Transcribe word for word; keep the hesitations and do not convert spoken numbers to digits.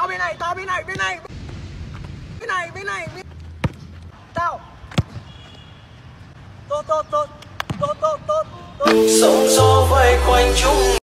bên này, tao bên này, bên này. Bên này, bên này, bên... Tao. Tốt, tốt, tốt. Tốt, tốt, tốt, tốt. Sóng gió vây quanh chúng